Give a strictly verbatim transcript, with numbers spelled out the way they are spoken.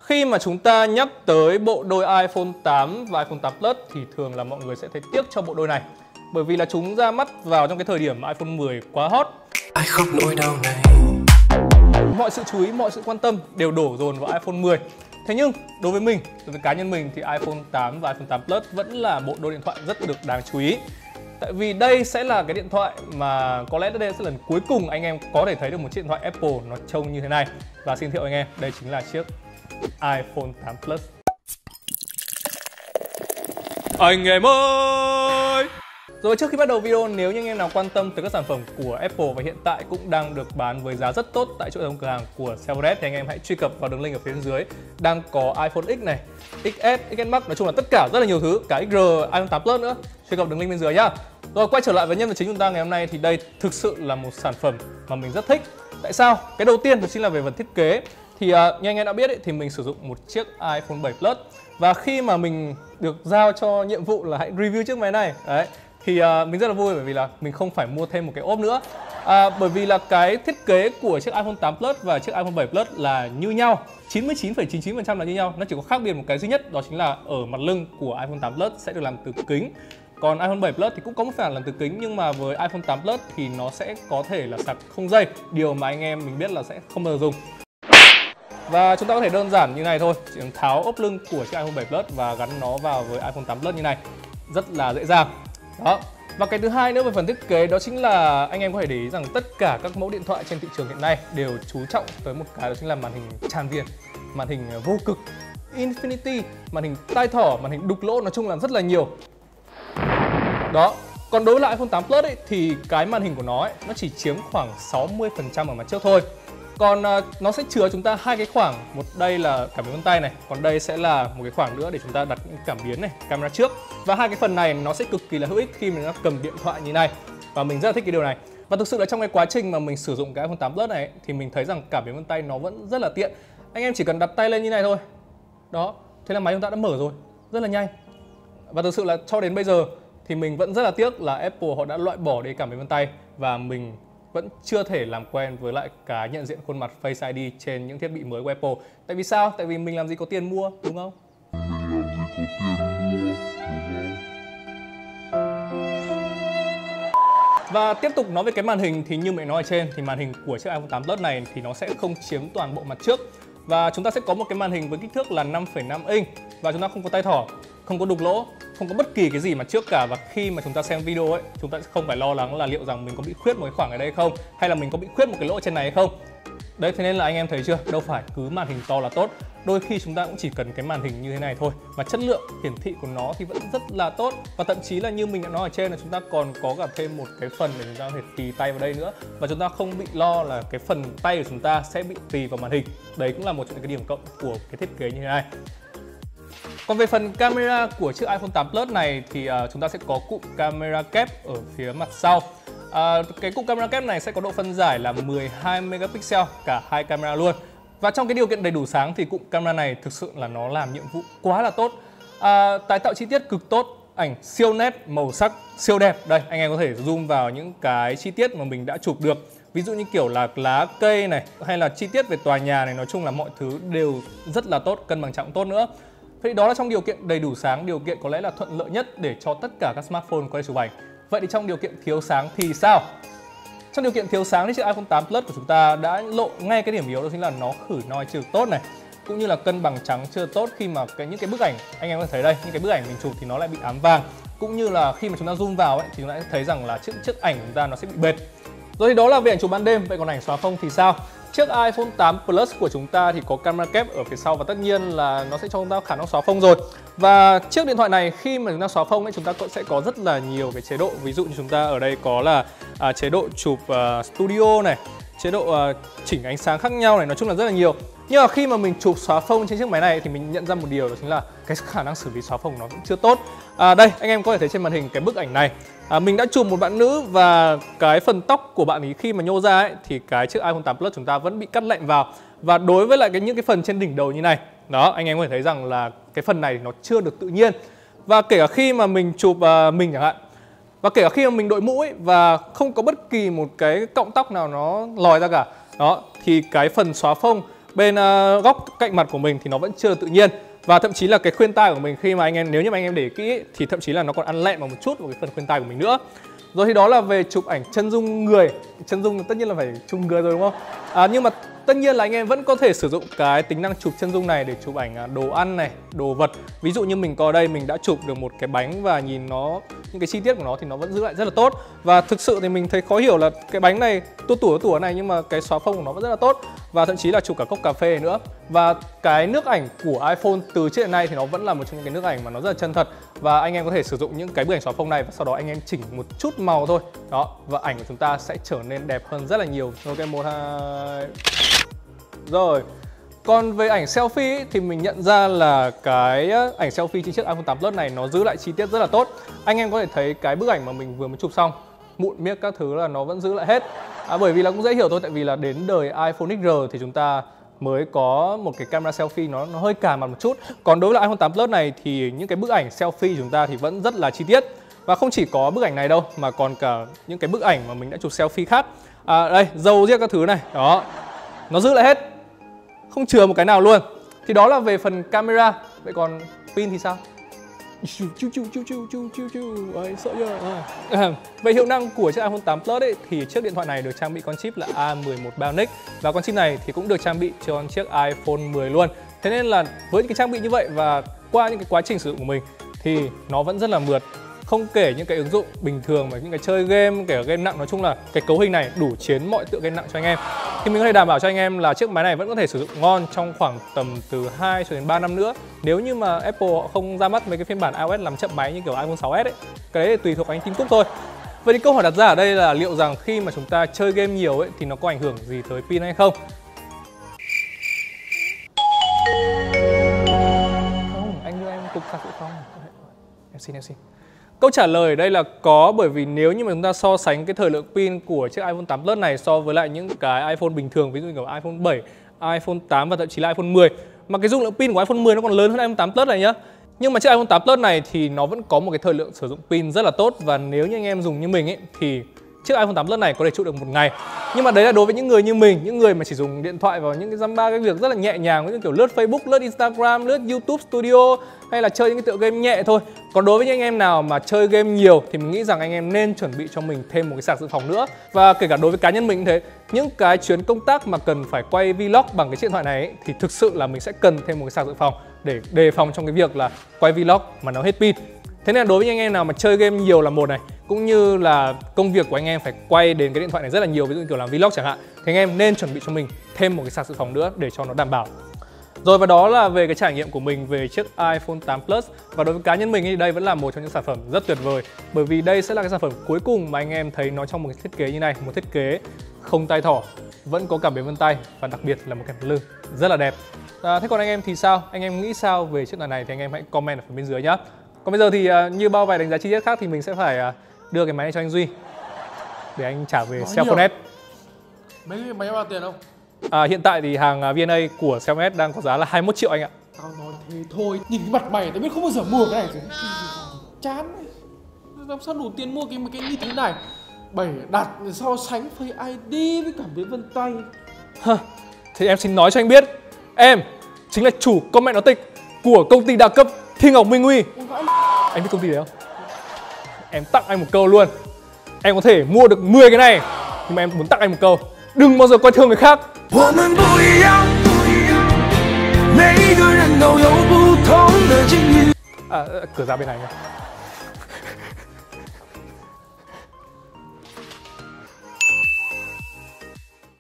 Khi mà chúng ta nhắc tới bộ đôi iPhone tám và iPhone tám Plus thì thường là mọi người sẽ thấy tiếc cho bộ đôi này. Bởi vì là chúng ra mắt vào trong cái thời điểm iPhone mười quá hot. Ai khóc nỗi đau này. Mọi sự chú ý, mọi sự quan tâm đều đổ dồn vào iPhone mười. Thế nhưng đối với mình, đối với cá nhân mình thì iPhone tám và iPhone tám Plus vẫn là bộ đôi điện thoại rất được đáng chú ý. Tại vì đây sẽ là cái điện thoại mà có lẽ đây sẽ là lần cuối cùng anh em có thể thấy được một chiếc điện thoại Apple nó trông như thế này. Và xin thiệu anh em, đây chính là chiếc iPhone tám Plus. Anh em ơi! Rồi trước khi bắt đầu video, nếu như anh em nào quan tâm tới các sản phẩm của Apple và hiện tại cũng đang được bán với giá rất tốt tại chỗ hệ thống cửa hàng của Sevoret thì anh em hãy truy cập vào đường link ở phía bên dưới. Đang có iPhone X này, ích ét, ích ét Max, nói chung là tất cả rất là nhiều thứ, cả ích rờ, iPhone tám Plus nữa. Truy cập đường link bên dưới nhá. Rồi quay trở lại với nhân vật chính chúng ta ngày hôm nay thì đây thực sự là một sản phẩm mà mình rất thích. Tại sao? Cái đầu tiên đó chính là về phần thiết kế. Thì uh, như anh em đã biết ấy, thì mình sử dụng một chiếc iPhone bảy Plus. Và khi mà mình được giao cho nhiệm vụ là hãy review chiếc máy này đấy, thì uh, mình rất là vui bởi vì là mình không phải mua thêm một cái ốp nữa. À, bởi vì là cái thiết kế của chiếc iPhone tám Plus và chiếc iPhone bảy Plus là như nhau, chín mươi chín phẩy chín mươi chín phần trăm là như nhau. Nó chỉ có khác biệt một cái duy nhất, đó chính là ở mặt lưng của iPhone tám Plus sẽ được làm từ kính. Còn iPhone bảy Plus thì cũng có một phần làm từ kính, nhưng mà với iPhone tám Plus thì nó sẽ có thể là sạc không dây, điều mà anh em mình biết là sẽ không bao giờ dùng. Và chúng ta có thể đơn giản như này thôi, chỉ cần tháo ốp lưng của chiếc iPhone bảy Plus và gắn nó vào với iPhone tám Plus như này, rất là dễ dàng. Đó. Và cái thứ hai nữa về phần thiết kế đó chính là anh em có thể để ý rằng tất cả các mẫu điện thoại trên thị trường hiện nay đều chú trọng tới một cái, đó chính là màn hình tràn viền, màn hình vô cực, Infinity, màn hình tai thỏ, màn hình đục lỗ, nói chung là rất là nhiều. Đó. Còn đối với lại iPhone tám Plus ấy, thì cái màn hình của nó ấy, nó chỉ chiếm khoảng sáu mươi phần trăm ở mặt trước thôi. Còn uh, nó sẽ chứa chúng ta hai cái khoảng, một đây là cảm biến vân tay này, còn đây sẽ là một cái khoảng nữa để chúng ta đặt những cảm biến này, camera trước. Và hai cái phần này nó sẽ cực kỳ là hữu ích khi mình cầm điện thoại như này. Và mình rất là thích cái điều này. Và thực sự là trong cái quá trình mà mình sử dụng cái iPhone tám Plus này ấy, thì mình thấy rằng cảm biến vân tay nó vẫn rất là tiện. Anh em chỉ cần đặt tay lên như này thôi. Đó, thế là máy chúng ta đã mở rồi, rất là nhanh. Và thực sự là cho đến bây giờ thì mình vẫn rất là tiếc là Apple họ đã loại bỏ đi cảm biến vân tay và mình vẫn chưa thể làm quen với lại cái nhận diện khuôn mặt Face i đê trên những thiết bị mới của Apple. Tại vì sao? Tại vì mình làm gì có tiền mua, đúng không? Mình làm gì có tiền mua, đúng không? Và tiếp tục nói về cái màn hình thì như mình nói ở trên thì màn hình của chiếc iPhone tám Plus này thì nó sẽ không chiếm toàn bộ mặt trước. Và chúng ta sẽ có một cái màn hình với kích thước là năm phẩy năm inch và chúng ta không có tai thỏ, không có đục lỗ, không có bất kỳ cái gì mặt trước cả. Và khi mà chúng ta xem video ấy, chúng ta sẽ không phải lo lắng là liệu rằng mình có bị khuyết một cái khoảng ở đây không, hay là mình có bị khuyết một cái lỗ trên này hay không. Đấy, thế nên là anh em thấy chưa, đâu phải cứ màn hình to là tốt. Đôi khi chúng ta cũng chỉ cần cái màn hình như thế này thôi mà chất lượng hiển thị của nó thì vẫn rất là tốt. Và thậm chí là như mình đã nói ở trên là chúng ta còn có cả thêm một cái phần để chúng ta có thể tì tay vào đây nữa. Và chúng ta không bị lo là cái phần tay của chúng ta sẽ bị tì vào màn hình. Đấy cũng là một trong những cái điểm cộng của cái thiết kế như thế này. Còn về phần camera của chiếc iPhone tám Plus này thì uh, chúng ta sẽ có cụm camera kép ở phía mặt sau. À, cái cụm camera kép này sẽ có độ phân giải là mười hai megapixel cả hai camera luôn. Và trong cái điều kiện đầy đủ sáng thì cụm camera này thực sự là nó làm nhiệm vụ quá là tốt. À, tái tạo chi tiết cực tốt, ảnh siêu nét, màu sắc siêu đẹp. Đây, anh em có thể zoom vào những cái chi tiết mà mình đã chụp được. Ví dụ như kiểu là lá cây này hay là chi tiết về tòa nhà này, nói chung là mọi thứ đều rất là tốt, cân bằng trọng tốt nữa. Vậy đó là trong điều kiện đầy đủ sáng, điều kiện có lẽ là thuận lợi nhất để cho tất cả các smartphone có thể chụp ảnh. Vậy thì trong điều kiện thiếu sáng thì sao? Trong điều kiện thiếu sáng thì chiếc iPhone tám Plus của chúng ta đã lộ ngay cái điểm yếu, đó chính là nó khử noi chưa tốt này, cũng như là cân bằng trắng chưa tốt. Khi mà cái những cái bức ảnh anh em có thể thấy đây, những cái bức ảnh mình chụp thì nó lại bị ám vàng, cũng như là khi mà chúng ta zoom vào ấy, thì chúng ta sẽ thấy rằng là chiếc chiếc ảnh của chúng ta nó sẽ bị bệt. Rồi thì đó là về ảnh chụp ban đêm. Vậy còn ảnh xóa phông thì sao? Chiếc iPhone tám Plus của chúng ta thì có camera kép ở phía sau và tất nhiên là nó sẽ cho chúng ta khả năng xóa phông rồi. Và chiếc điện thoại này khi mà chúng ta xóa phông ấy, chúng ta cũng sẽ có rất là nhiều cái chế độ. Ví dụ như chúng ta ở đây có là à, chế độ chụp uh, studio này, chế độ uh, chỉnh ánh sáng khác nhau này, nói chung là rất là nhiều. Nhưng mà khi mà mình chụp xóa phông trên chiếc máy này thì mình nhận ra một điều, đó chính là cái khả năng xử lý xóa phông nó cũng chưa tốt. À, đây, anh em có thể thấy trên màn hình cái bức ảnh này. À, mình đã chụp một bạn nữ và cái phần tóc của bạn ấy khi mà nhô ra ấy, thì cái chiếc iPhone tám Plus chúng ta vẫn bị cắt lệch vào. Và đối với lại cái những cái phần trên đỉnh đầu như này, đó, anh em có thể thấy rằng là cái phần này nó chưa được tự nhiên. Và kể cả khi mà mình chụp uh, mình chẳng hạn, và kể cả khi mà mình đội mũ ấy, và không có bất kỳ một cái cọng tóc nào nó lòi ra cả, đó, thì cái phần xóa phông bên uh, góc cạnh mặt của mình thì nó vẫn chưa tự nhiên. Và thậm chí là cái khuyên tai của mình khi mà anh em nếu như mà anh em để ý kỹ thì thậm chí là nó còn ăn lẹn vào một chút vào cái phần khuyên tai của mình nữa. Rồi thì đó là về chụp ảnh chân dung người. Chân dung tất nhiên là phải chụp người rồi đúng không? À, nhưng mà tất nhiên là anh em vẫn có thể sử dụng cái tính năng chụp chân dung này để chụp ảnh đồ ăn này, đồ vật. Ví dụ như mình có ở đây, mình đã chụp được một cái bánh và nhìn nó, những cái chi tiết của nó thì nó vẫn giữ lại rất là tốt. Và thực sự thì mình thấy khó hiểu là cái bánh này tua tủa tủa này nhưng mà cái xóa phông của nó vẫn rất là tốt. Và thậm chí là chụp cả cốc cà phê nữa. Và cái nước ảnh của iPhone từ trước đến nay thì nó vẫn là một trong những cái nước ảnh mà nó rất là chân thật. Và anh em có thể sử dụng những cái bức ảnh xóa phông này và sau đó anh em chỉnh một chút màu thôi. Đó, và ảnh của chúng ta sẽ trở nên đẹp hơn rất là nhiều. Ok, một, hai... Rồi, còn về ảnh selfie ấy, thì mình nhận ra là cái ảnh selfie trên chiếc iPhone tám Plus này nó giữ lại chi tiết rất là tốt. Anh em có thể thấy cái bức ảnh mà mình vừa mới chụp xong, mụn miếc các thứ là nó vẫn giữ lại hết. À, bởi vì là cũng dễ hiểu thôi, tại vì là đến đời iPhone ích rờ thì chúng ta mới có một cái camera selfie nó, nó hơi cà mặt một chút. Còn đối với iPhone tám Plus này thì những cái bức ảnh selfie của chúng ta thì vẫn rất là chi tiết. Và không chỉ có bức ảnh này đâu mà còn cả những cái bức ảnh mà mình đã chụp selfie khác. À, đây, râu riết các thứ này, đó, nó giữ lại hết, không chừa một cái nào luôn. Thì đó là về phần camera. Vậy còn pin thì sao? Chu chu chu chu chu chu chu chu. Ôi, sợ chưa? À. Về hiệu năng của chiếc iPhone tám Plus ấy, thì chiếc điện thoại này được trang bị con chip là A mười một Bionic. Và con chip này thì cũng được trang bị cho con chiếc iPhone mười luôn. Thế nên là với những cái trang bị như vậy và qua những cái quá trình sử dụng của mình thì nó vẫn rất là mượt. Không kể những cái ứng dụng bình thường mà những cái chơi game, kể cả game nặng, nói chung là cái cấu hình này đủ chiến mọi tựa game nặng cho anh em. Thì mình có thể đảm bảo cho anh em là chiếc máy này vẫn có thể sử dụng ngon trong khoảng tầm từ hai cho đến ba năm nữa. Nếu như mà Apple họ không ra mắt mấy cái phiên bản iOS làm chậm máy như kiểu iPhone sáu S ấy. Cái đấy thì tùy thuộc anh Tim Cook thôi. Vậy thì câu hỏi đặt ra ở đây là liệu rằng khi mà chúng ta chơi game nhiều ấy thì nó có ảnh hưởng gì tới pin hay không? Không, anh đưa em cục sạc dự phòng. Em xin, em xin. Câu trả lời ở đây là có, bởi vì nếu như mà chúng ta so sánh cái thời lượng pin của chiếc iPhone tám Plus này so với lại những cái iPhone bình thường, ví dụ như kiểu iPhone bảy, iPhone tám và thậm chí là iPhone mười, mà cái dung lượng pin của iPhone mười nó còn lớn hơn iPhone tám Plus này nhá. Nhưng mà chiếc iPhone tám Plus này thì nó vẫn có một cái thời lượng sử dụng pin rất là tốt, và nếu như anh em dùng như mình ấy thì chiếc iPhone tám Plus này có thể trụ được một ngày. Nhưng mà đấy là đối với những người như mình, những người mà chỉ dùng điện thoại vào những cái dăm ba cái việc rất là nhẹ nhàng, như kiểu lướt Facebook, lướt Instagram, lướt YouTube Studio hay là chơi những cái tựa game nhẹ thôi. Còn đối với những anh em nào mà chơi game nhiều thì mình nghĩ rằng anh em nên chuẩn bị cho mình thêm một cái sạc dự phòng nữa. Và kể cả đối với cá nhân mình cũng thế, những cái chuyến công tác mà cần phải quay vlog bằng cái chiếc điện thoại này ấy, thì thực sự là mình sẽ cần thêm một cái sạc dự phòng để đề phòng trong cái việc là quay vlog mà nó hết pin. Thế nên là đối với những anh em nào mà chơi game nhiều là một này, cũng như là công việc của anh em phải quay đến cái điện thoại này rất là nhiều, ví dụ như kiểu làm vlog chẳng hạn, thì anh em nên chuẩn bị cho mình thêm một cái sạc dự phòng nữa để cho nó đảm bảo. Rồi, và đó là về cái trải nghiệm của mình về chiếc iPhone tám Plus. Và đối với cá nhân mình thì đây vẫn là một trong những sản phẩm rất tuyệt vời, bởi vì đây sẽ là cái sản phẩm cuối cùng mà anh em thấy nó trong một cái thiết kế như này, một thiết kế không tay thỏ, vẫn có cảm biến vân tay và đặc biệt là một cái lưng rất là đẹp. À, thế còn anh em thì sao? Anh em nghĩ sao về chiếc này này thì anh em hãy comment ở phần bên dưới nhá. Còn bây giờ thì uh, như bao vài đánh giá chi tiết khác thì mình sẽ phải uh, đưa cái máy này cho anh Duy để anh trả về Cellphone S. Mấy cái máy bao tiền không? À, hiện tại thì hàng uh, vê en a của Cellphone S đang có giá là hai mươi mốt triệu anh ạ. Tao nói thế thôi, nhìn cái mặt mày tao biết không bao giờ mua cái này rồi. Chán. Làm sao đủ tiền mua cái cái như thế này? Bảy đặt so sánh Face i đê với cảm biến vân tay. Hơ, thì em xin nói cho anh biết, em chính là chủ comment nói tịch của công ty đa cấp Thiên Ngọc Minh Huy. Anh biết công ty đấy không? Em tặng anh một câu luôn. Em có thể mua được mười cái này, nhưng mà em muốn tặng anh một câu: đừng bao giờ coi thường người khác. À, cửa ra bên này nha.